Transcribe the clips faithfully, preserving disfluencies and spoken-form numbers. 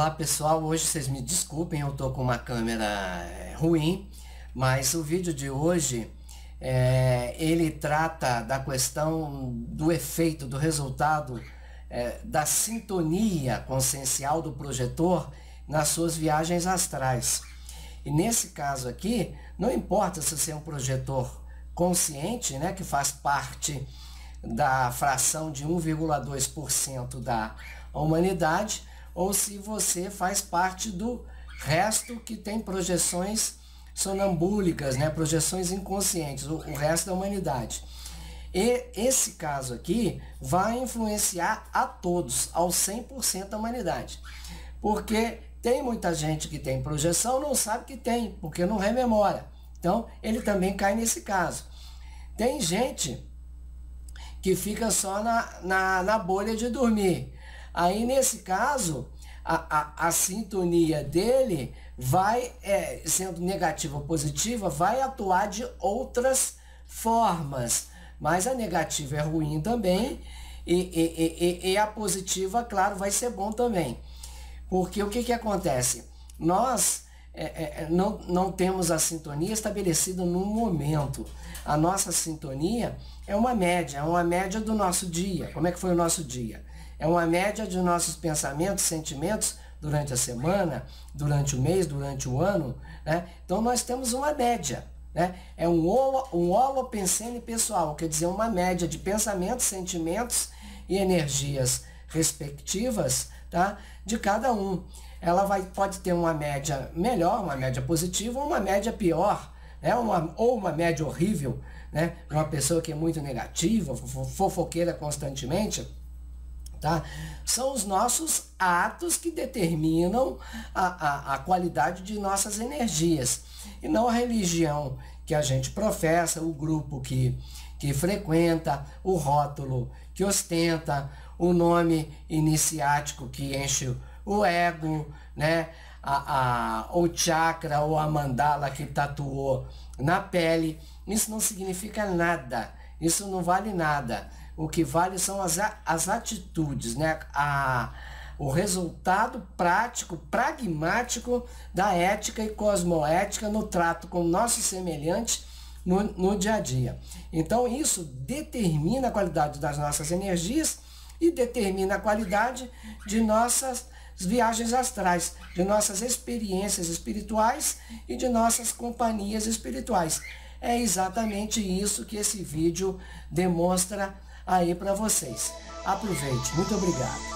Olá pessoal, hoje vocês me desculpem, eu tô com uma câmera é, ruim, mas o vídeo de hoje é, ele trata da questão do efeito, do resultado é, da sintonia consciencial do projetor nas suas viagens astrais. E nesse caso aqui, não importa se você é um projetor consciente, né, que faz parte da fração de um vírgula dois por cento da humanidade, ou se você faz parte do resto que tem projeções sonambúlicas, né? Projeções inconscientes, o, o resto da humanidade. E esse caso aqui vai influenciar a todos, ao cem por cento da humanidade. Porque tem muita gente que tem projeção, não sabe que tem, porque não rememora. Então, ele também cai nesse caso. Tem gente que fica só na, na, na bolha de dormir. Aí, nesse caso, a, a, a sintonia dele vai, é, sendo negativa ou positiva, vai atuar de outras formas. Mas a negativa é ruim também, e, e, e, e a positiva, claro, vai ser bom também. Porque o que, que acontece? Nós é, é, não, não temos a sintonia estabelecida no momento. A nossa sintonia é uma média, é uma média do nosso dia. Como é que foi o nosso dia? É uma média de nossos pensamentos, sentimentos durante a semana, durante o mês, durante o ano, né? Então nós temos uma média, né? É um, holo, um holopensene pessoal, quer dizer, uma média de pensamentos, sentimentos e energias respectivas, tá? De cada um. Ela vai, pode ter uma média melhor, uma média positiva, ou uma média pior, né? uma, ou uma média horrível, né? Uma pessoa que é muito negativa, fofoqueira constantemente. Tá? São os nossos atos que determinam a, a, a qualidade de nossas energias. E não a religião que a gente professa, o grupo que, que frequenta, o rótulo que ostenta, o nome iniciático que enche o ego, né? a, a, o chakra ou a mandala que tatuou na pele. Isso não significa nada, isso não vale nada. O que vale são as, as atitudes, né? A, o resultado prático, pragmático da ética e cosmoética no trato com o nosso semelhante no, no dia a dia. Então isso determina a qualidade das nossas energias e determina a qualidade de nossas viagens astrais, de nossas experiências espirituais e de nossas companhias espirituais. É exatamente isso que esse vídeo demonstra aí para vocês. Aproveite. Muito obrigado.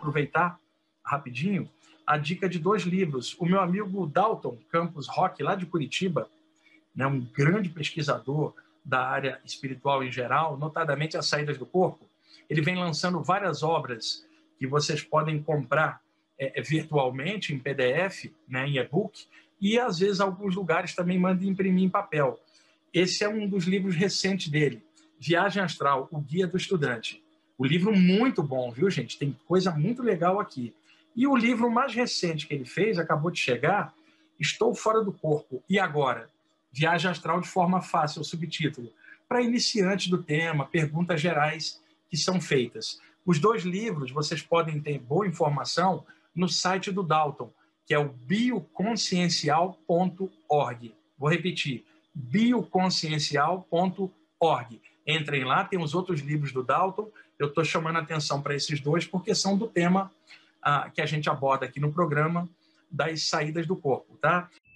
aproveitar rapidinho a dica de dois livros. O meu amigo Dalton Campos Roque, lá de Curitiba, né, um grande pesquisador da área espiritual em geral, notadamente as saídas do corpo, ele vem lançando várias obras que vocês podem comprar é, virtualmente, em P D F, né, em e-book, e às vezes alguns lugares também mandam imprimir em papel. Esse é um dos livros recentes dele, Viagem Astral, o Guia do Estudante. O livro muito bom, viu, gente? Tem coisa muito legal aqui. E o livro mais recente que ele fez, acabou de chegar, Estou Fora do Corpo. E agora? Viagem Astral de Forma Fácil, o subtítulo. Para iniciantes do tema, perguntas gerais que são feitas. Os dois livros vocês podem ter boa informação no site do Dalton, que é o bioconsciencial ponto org. Vou repetir, bioconsciencial ponto org. Entrem lá, tem os outros livros do Dalton. Eu estou chamando a atenção para esses dois porque são do tema ah, que a gente aborda aqui no programa das saídas do corpo, tá?